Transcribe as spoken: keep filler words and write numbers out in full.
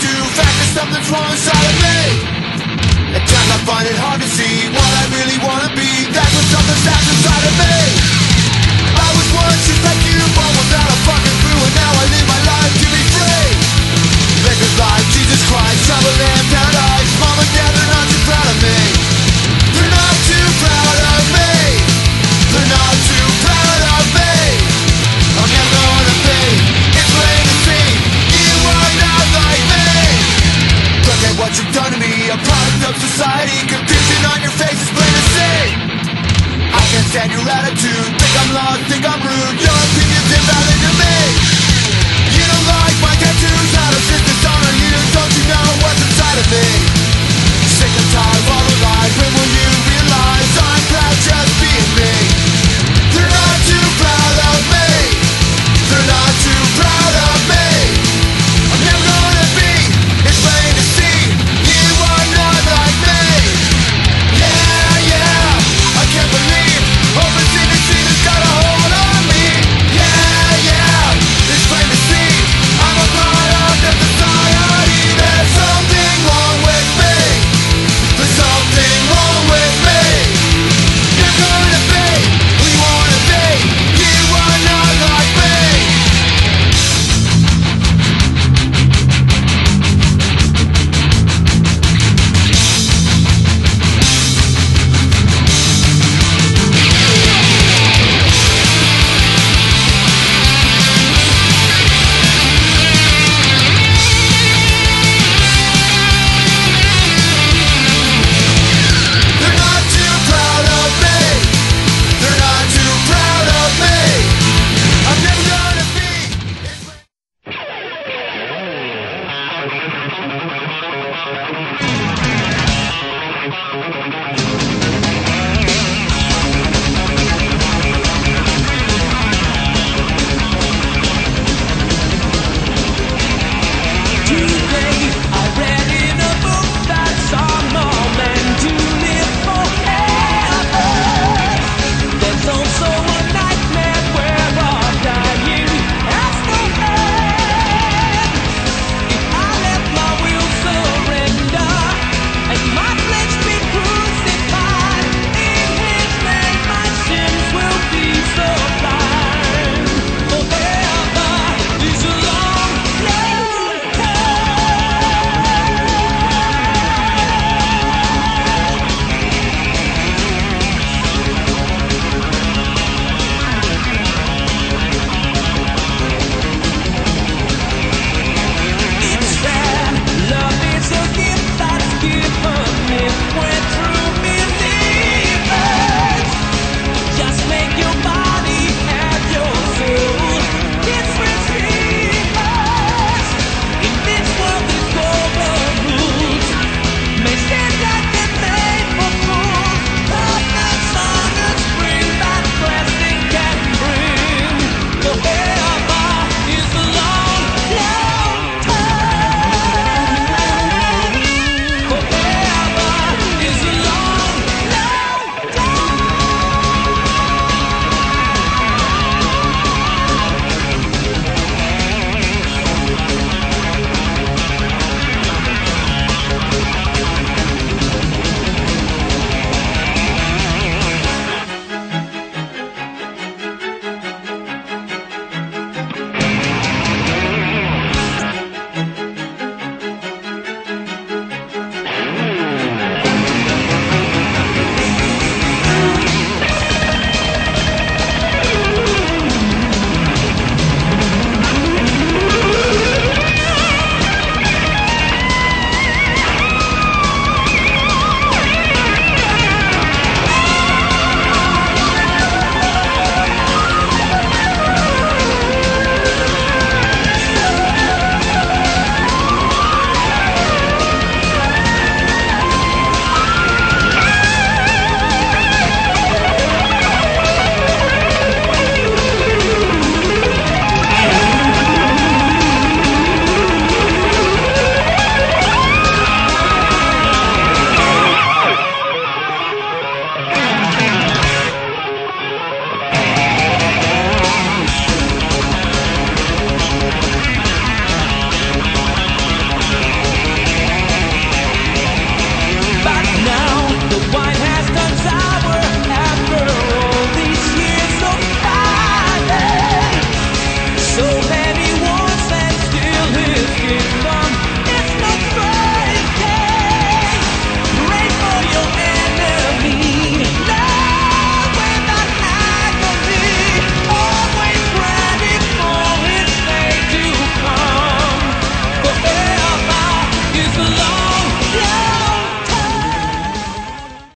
to fact that something's wrong inside of me. At times I find it hard to see what I really wanna be. That's when something's happened inside of me. I was once just like you, but without a fucking clue, and now I live my life to be free. Live this life, Jesus Christ, traveling in paradise. Mom and dad, they're not too proud of me. They're not too proud of me. They're not too proud of me. I'm never gonna be. It's plain to see. You are not like me. Look at what you've done to me. A product of society. Confusion on your face is plain to see. I can't stand your attitude. Think I'm lost, think I'm rude. Your opinion's invalid to me. You don't like my tattoos. Out of just dishonor you. Don't you know what's inside of me? Sick and tired of all the lies. When will you realize I'm proud just being me? They're not too proud of me. They're not too proud of me. I'm never gonna be. It's plain to see. You are not like me. Yeah, yeah. I can't believe open secrecy has got a hold on me. Yeah, yeah. It's plain to see. I'm a product of society. There's something wrong with me. There's something wrong with me. You're gonna be who you wanna be. You are not like me. They're not too proud of me. They're not too proud of me. I'm never gonna be. It's